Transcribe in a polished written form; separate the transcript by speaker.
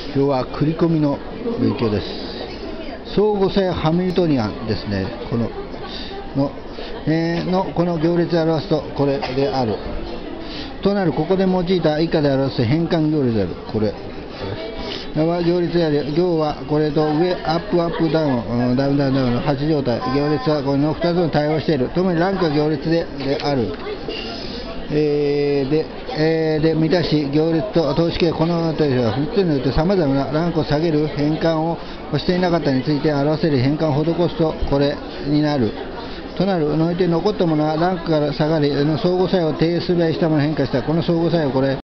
Speaker 1: 今日は繰り込みの勉強です。相互性ハミルトニアンですね。この行列で表すとこれである。となる、ここで用いた以下で表す変換行列である。これ。は行列である。行はこれと上、アップアップダウン、ダウンダウンダウンの8状態。行列はこの2つに対応している。ともにランクが行列である。で満たし、行列と等しけこのという3つによってさまざまなランクを下げる変換をしていなかったについて表せる変換を施すとこれになる。となるにおいて残ったものはランクから下がり、相互作用を低すべしたものに変化した。この相互作用これ